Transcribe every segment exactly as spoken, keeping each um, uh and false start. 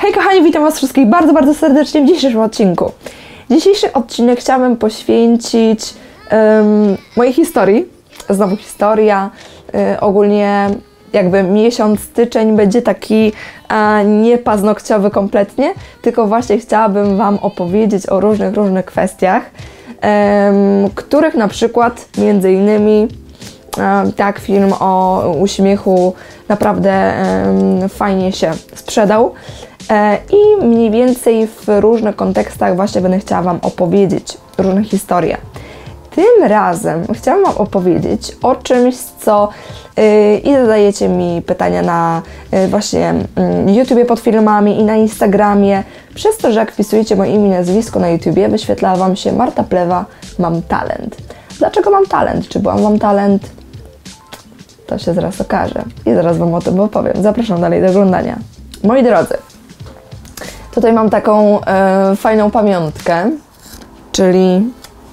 Hej kochani, witam Was wszystkich bardzo, bardzo serdecznie w dzisiejszym odcinku. Dzisiejszy odcinek chciałabym poświęcić um, mojej historii. Znowu historia. Y, ogólnie jakby miesiąc styczeń będzie taki a, nie paznokciowy kompletnie, tylko właśnie chciałabym Wam opowiedzieć o różnych, różnych kwestiach, um, których na przykład między innymi um, tak film o uśmiechu naprawdę um, fajnie się sprzedał. I mniej więcej w różnych kontekstach właśnie będę chciała Wam opowiedzieć różne historie. Tym razem chciałam Wam opowiedzieć o czymś, co yy, i zadajecie mi pytania na yy, właśnie yy, YouTubie pod filmami i na Instagramie. Przez to, że jak wpisujecie moje imię i nazwisko na YouTubie, wyświetla Wam się Marta Plewa, mam talent. Dlaczego mam talent? Czy byłam mam talent? To się zaraz okaże i zaraz Wam o tym opowiem. Zapraszam dalej do oglądania. Moi drodzy, tutaj mam taką e, fajną pamiątkę, czyli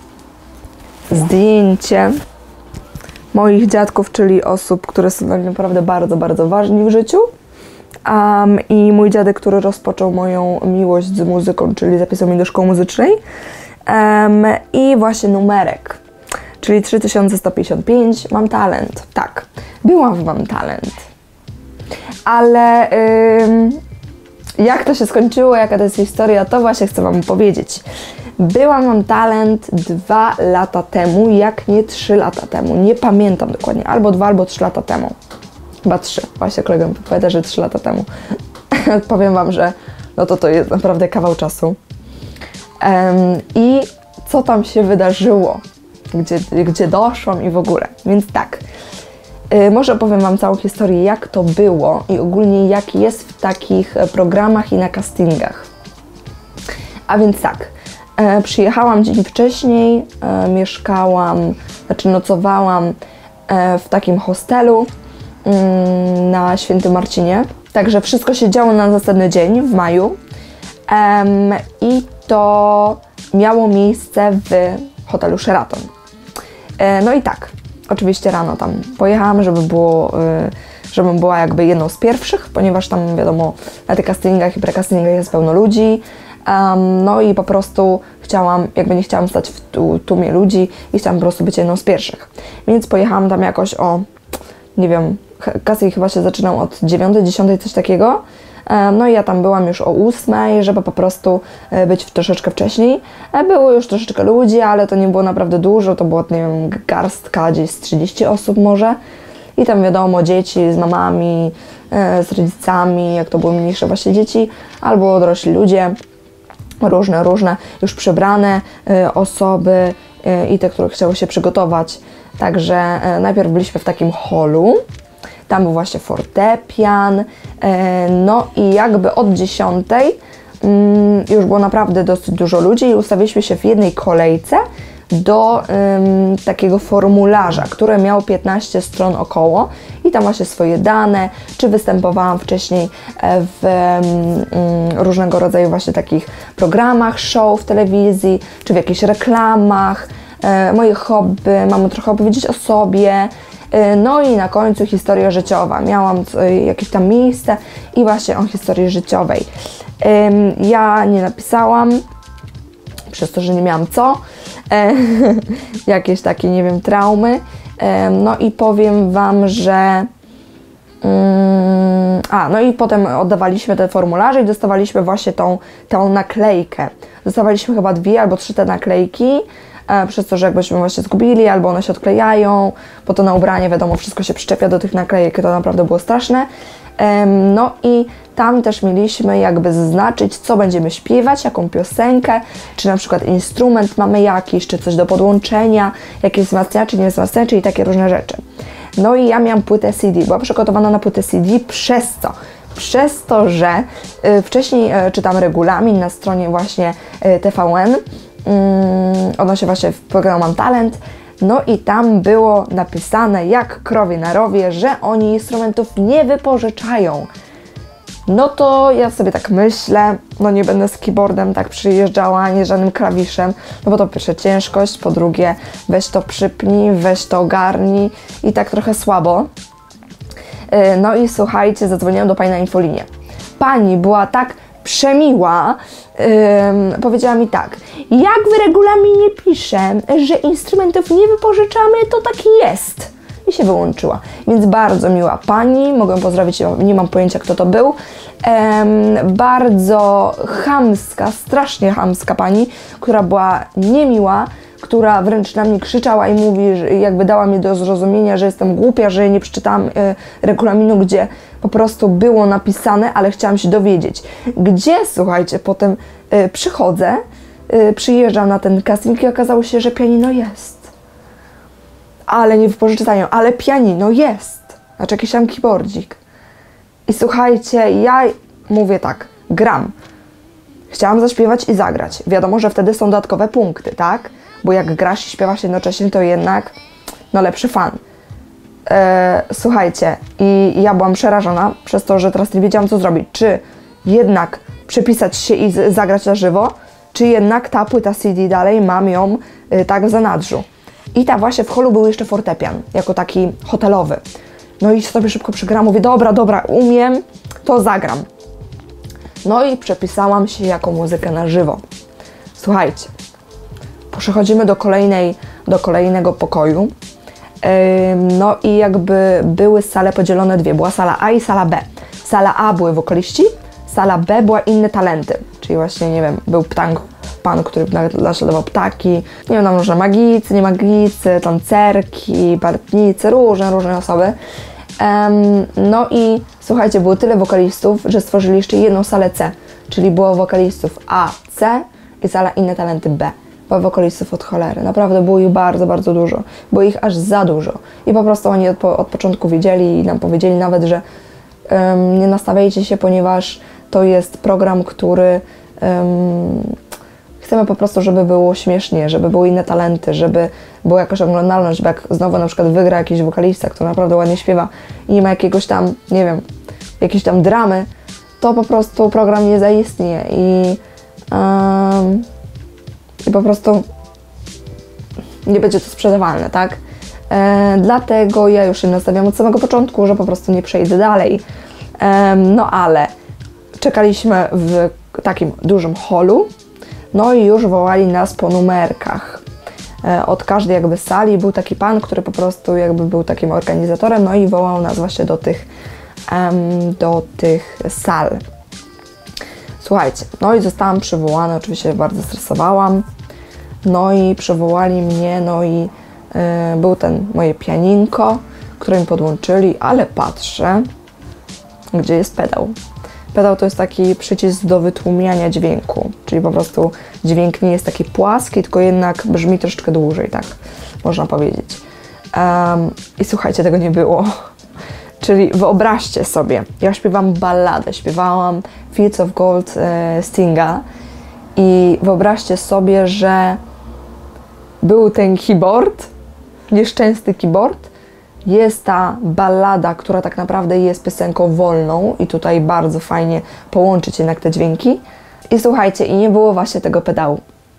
zdjęcie moich dziadków, czyli osób, które są tak naprawdę bardzo, bardzo ważni w życiu. Um, I mój dziadek, który rozpoczął moją miłość z muzyką, czyli zapisał mnie do szkoły muzycznej. Um, I właśnie numerek, czyli trzy tysiące sto pięćdziesiąt pięć. Mam talent. Tak, byłam mam talent. Ale ym, jak to się skończyło, jaka to jest historia, to właśnie chcę Wam powiedzieć. Byłam mam talent dwa lata temu, jak nie trzy lata temu. Nie pamiętam dokładnie, albo dwa, albo trzy lata temu. Chyba trzy. Właśnie kolega mi powiada, że trzy lata temu. Powiem Wam, że no to to jest naprawdę kawał czasu. Um, I co tam się wydarzyło? Gdzie, gdzie doszłam i w ogóle. Więc tak. Yy, może opowiem Wam całą historię, jak to było i ogólnie jak jest w takich programach i na castingach. A więc tak, yy, przyjechałam dzień wcześniej, yy, mieszkałam, znaczy nocowałam yy, w takim hostelu yy, na Świętym Marcinie. Także wszystko się działo na następny dzień, w maju. Yy, I to miało miejsce w hotelu Sheraton. Yy, no i tak. Oczywiście rano tam pojechałam, żeby było, żebym była jakby jedną z pierwszych, ponieważ tam wiadomo, na tych castingach i precastingach jest pełno ludzi. Um, no i po prostu chciałam, jakby nie chciałam stać w tłumie ludzi i chciałam po prostu być jedną z pierwszych. Więc pojechałam tam jakoś o, nie wiem, casting chyba się zaczynał od dziewiątej, dziesiątej, coś takiego. No i ja tam byłam już o ósmej, żeby po prostu być troszeczkę wcześniej. Było już troszeczkę ludzi, ale to nie było naprawdę dużo, to było, nie wiem, garstka, gdzieś z trzydzieści osób może. I tam wiadomo, dzieci z mamami, z rodzicami, jak to były mniejsze właśnie dzieci, albo dorośli ludzie, różne, różne, już przebrane osoby i te, które chciały się przygotować. Także najpierw byliśmy w takim holu. Tam był właśnie fortepian, no i jakby od dziesiątej już było naprawdę dosyć dużo ludzi i ustawiliśmy się w jednej kolejce do um, takiego formularza, które miało piętnaście stron około i tam właśnie swoje dane, czy występowałam wcześniej w um, różnego rodzaju właśnie takich programach, show w telewizji, czy w jakichś reklamach, e, moje hobby, mam trochę opowiedzieć o sobie. No i na końcu historia życiowa. Miałam jakieś tam miejsce i właśnie o historii życiowej. Ja nie napisałam, przez to, że nie miałam co. Jakieś takie, nie wiem, traumy. No i powiem Wam, że... A, no i potem oddawaliśmy te formularze i dostawaliśmy właśnie tą, tą naklejkę. Dostawaliśmy chyba dwie albo trzy te naklejki. Przez to, że jakbyśmy właśnie zgubili, albo one się odklejają, bo to na ubranie, wiadomo, wszystko się przyczepia do tych naklejek, to naprawdę było straszne. No i tam też mieliśmy jakby zaznaczyć, co będziemy śpiewać, jaką piosenkę, czy na przykład instrument mamy jakiś, czy coś do podłączenia, jakieś wzmacniacze, nie wzmacniacze i takie różne rzeczy. No i ja miałam płytę C D, była przygotowana na płytę C D przez co? Przez to, że y, wcześniej y, czytam regulamin na stronie właśnie y, T V N, Hmm, odnośnie właśnie w programu Mam Talent, no i tam było napisane jak krowie na rowie, że oni instrumentów nie wypożyczają. No to ja sobie tak myślę, no nie będę z keyboardem tak przyjeżdżała, ani żadnym klawiszem, no bo to po pierwsze ciężkość, po drugie weź to przypnij, weź to ogarnij i tak trochę słabo. No i słuchajcie, zadzwoniłam do pani na infolinię. Pani była tak przemiła, ym, powiedziała mi tak: jak w regulaminie pisze, że instrumentów nie wypożyczamy, to taki jest. I się wyłączyła. Więc bardzo miła pani, mogę pozdrowić, nie mam pojęcia, kto to był. Ehm, bardzo chamska, strasznie chamska pani, która była niemiła, która wręcz na mnie krzyczała i mówi, że jakby dała mi do zrozumienia, że jestem głupia, że nie przeczytałam e, regulaminu, gdzie po prostu było napisane, ale chciałam się dowiedzieć. Gdzie, słuchajcie, potem e, przychodzę, e, przyjeżdżam na ten casting i okazało się, że pianino jest. Ale nie wypożyczają, ale pianino jest. Znaczy jakiś tam keyboardzik. I słuchajcie, ja mówię tak, gram. Chciałam zaśpiewać i zagrać. Wiadomo, że wtedy są dodatkowe punkty, tak? Bo jak grasz i śpiewasz jednocześnie, to jednak no lepszy fan. Eee, słuchajcie, i ja byłam przerażona przez to, że teraz nie wiedziałam, co zrobić. Czy jednak przepisać się i zagrać na żywo, czy jednak ta płyta C D dalej mam ją y, tak w zanadrzu. I tam właśnie w holu był jeszcze fortepian, jako taki hotelowy. No i sobie szybko przygram, mówię, dobra, dobra, umiem, to zagram. No i przepisałam się jako muzykę na żywo. Słuchajcie, przechodzimy do kolejnej, do kolejnego pokoju. Yy, no i jakby były sale podzielone dwie, była sala A i sala B. Sala A były wokaliści, sala B była inne talenty, czyli właśnie, nie wiem, był ptank, pan, który naśladował ptaki, nie wiem, tam różne magicy, nie magicy, tancerki, bartnicy, różne, różne osoby. Um, no i słuchajcie, było tyle wokalistów, że stworzyli jeszcze jedną salę C, czyli było wokalistów A, C i sala inne talenty B. Było wokalistów od cholery, naprawdę było ich bardzo, bardzo dużo, było ich aż za dużo i po prostu oni od, od początku wiedzieli i nam powiedzieli nawet, że um, nie nastawiajcie się, ponieważ to jest program, który um, chcemy po prostu, żeby było śmiesznie, żeby były inne talenty, żeby była jakaś oglądalność, bo jak znowu na przykład wygra jakiś wokalista, który naprawdę ładnie śpiewa i nie ma jakiegoś tam, nie wiem, jakiejś tam dramy, to po prostu program nie zaistnieje i, um, i po prostu nie będzie to sprzedawalne, tak? E, dlatego ja już się nastawiam od samego początku, że po prostu nie przejdę dalej. E, no ale czekaliśmy w takim dużym holu, no i już wołali nas po numerkach. E, od każdej jakby sali był taki pan, który po prostu jakby był takim organizatorem, no i wołał nas właśnie do tych, um, do tych sal. Słuchajcie, no i zostałam przywołana, oczywiście bardzo stresowałam, no i przywołali mnie, no i y, był ten moje pianinko, które mi podłączyli, ale patrzę, gdzie jest pedał. Pedał to jest taki przycisk do wytłumiania dźwięku, czyli po prostu dźwięk nie jest taki płaski, tylko jednak brzmi troszeczkę dłużej, tak można powiedzieć. Um, I słuchajcie, tego nie było. Czyli wyobraźcie sobie, ja śpiewam balladę, śpiewałam Fields of Gold e, Stinga i wyobraźcie sobie, że był ten keyboard, nieszczęsny keyboard, jest ta ballada, która tak naprawdę jest piosenką wolną i tutaj bardzo fajnie połączyć jednak te dźwięki. I słuchajcie, i nie było właśnie tego pedału.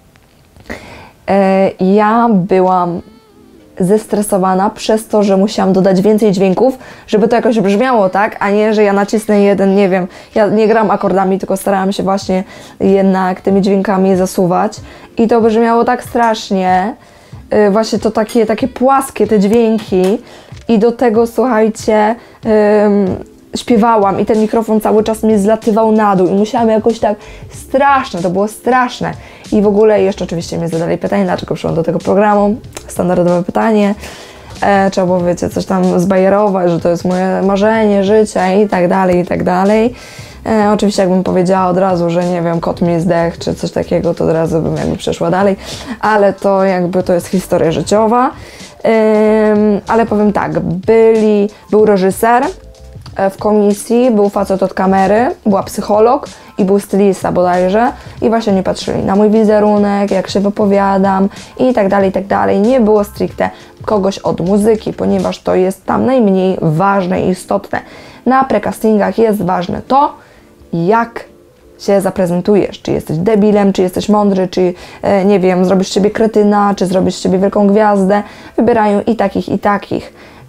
E, ja byłam zestresowana przez to, że musiałam dodać więcej dźwięków, żeby to jakoś brzmiało, tak? A nie, że ja nacisnę jeden, nie wiem, ja nie gram akordami, tylko starałam się właśnie jednak tymi dźwiękami zasuwać i to brzmiało tak strasznie, yy, właśnie to takie, takie płaskie te dźwięki i do tego, słuchajcie, yy, śpiewałam i ten mikrofon cały czas mnie zlatywał na dół i musiałam jakoś tak straszne, to było straszne. I w ogóle jeszcze oczywiście mnie zadali pytanie, dlaczego przyszłam do tego programu, standardowe pytanie. E, trzeba było, wiecie, coś tam zbajerować, że to jest moje marzenie, życie i tak dalej, i tak dalej. E, oczywiście jakbym powiedziała od razu, że nie wiem, kot mi zdechł, czy coś takiego, to od razu bym jakby przeszła dalej, ale to jakby to jest historia życiowa. E, ale powiem tak, byli, był reżyser w komisji, był facet od kamery, była psycholog i był stylista bodajże i właśnie nie patrzyli na mój wizerunek, jak się wypowiadam i tak dalej, i tak dalej. Nie było stricte kogoś od muzyki, ponieważ to jest tam najmniej ważne i istotne. Na precastingach jest ważne to, jak się zaprezentujesz, czy jesteś debilem, czy jesteś mądry, czy e, nie wiem, zrobisz z siebie kretyna, czy zrobisz z siebie wielką gwiazdę. Wybierają i takich, i takich.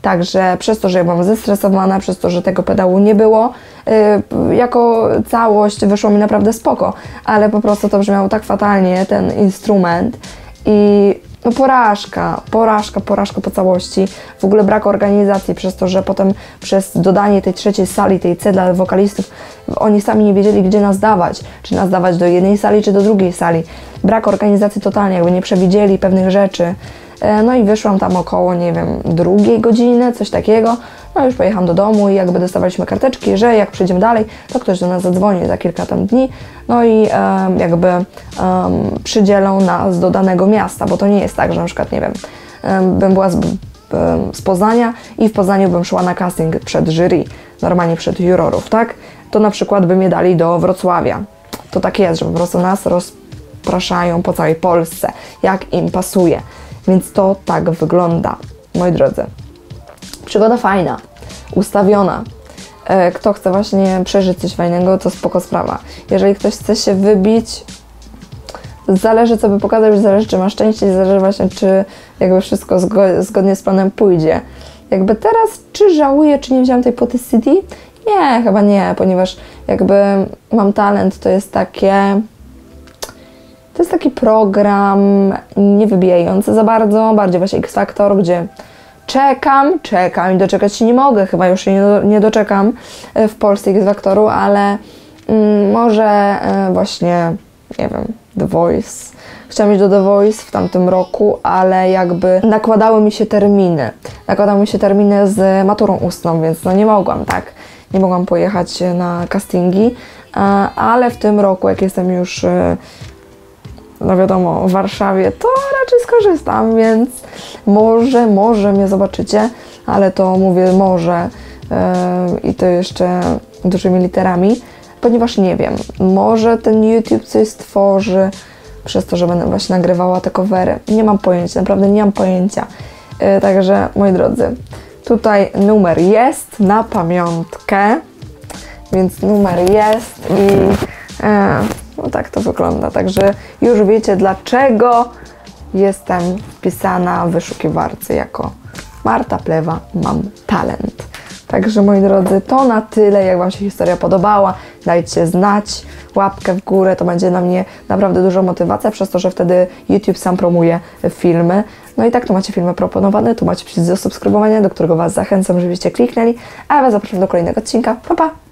Także przez to, że ja byłam zestresowana, przez to, że tego pedału nie było, yy, jako całość wyszło mi naprawdę spoko, ale po prostu to brzmiało tak fatalnie, ten instrument i no porażka, porażka, porażka po całości. W ogóle brak organizacji przez to, że potem przez dodanie tej trzeciej sali, tej C dla wokalistów, oni sami nie wiedzieli, gdzie nas dawać. Czy nas dawać do jednej sali, czy do drugiej sali. Brak organizacji totalnie, jakby nie przewidzieli pewnych rzeczy. No i wyszłam tam około, nie wiem, drugiej godziny, coś takiego. No już pojechałam do domu i jakby dostawaliśmy karteczki, że jak przejdziemy dalej, to ktoś do nas zadzwoni za kilka tam dni, no i um, jakby um, przydzielą nas do danego miasta, bo to nie jest tak, że na przykład, nie wiem, um, bym była z, um, z Poznania i w Poznaniu bym szła na casting przed jury, normalnie przed jurorów, tak? To na przykład by mnie dali do Wrocławia. To tak jest, że po prostu nas rozpraszają po całej Polsce, jak im pasuje. Więc to tak wygląda, moi drodzy. Przygoda fajna, ustawiona. Kto chce właśnie przeżyć coś fajnego, to spoko sprawa. Jeżeli ktoś chce się wybić, zależy co by pokazać, zależy czy ma szczęście, zależy właśnie czy jakby wszystko zgodnie z planem pójdzie. Jakby teraz, czy żałuję, czy nie wziąłem tej płyty C D? Nie, chyba nie, ponieważ jakby Mam Talent to jest takie... To jest taki program niewybijający za bardzo, bardziej właśnie X Factor, gdzie czekam, czekam i doczekać się nie mogę, chyba już się nie, do, nie doczekam w Polsce X Factoru, ale mm, może y, właśnie, nie wiem, The Voice. Chciałam iść do The Voice w tamtym roku, ale jakby nakładały mi się terminy. Nakładały mi się terminy z maturą ustną, więc no nie mogłam, tak. Nie mogłam pojechać na castingi, y, ale w tym roku, jak jestem już... Y, no wiadomo, w Warszawie, to raczej skorzystam, więc może, może mnie zobaczycie, ale to mówię może yy, i to jeszcze dużymi literami, ponieważ nie wiem, może ten YouTube coś stworzy przez to, że będę właśnie nagrywała te covery. Nie mam pojęcia, naprawdę nie mam pojęcia. Yy, także, moi drodzy, tutaj numer jest na pamiątkę, więc numer jest i... Yy, No tak to wygląda, także już wiecie dlaczego jestem wpisana w wyszukiwarce jako Marta Plewa Mam Talent. Także moi drodzy, to na tyle. Jak Wam się historia podobała, dajcie znać, łapkę w górę, to będzie dla mnie naprawdę duża motywacja, przez to, że wtedy YouTube sam promuje filmy. No i tak, tu macie filmy proponowane, tu macie przycisk do subskrybowania, do którego Was zachęcam, żebyście kliknęli, a ja Was zapraszam do kolejnego odcinka. Pa, pa!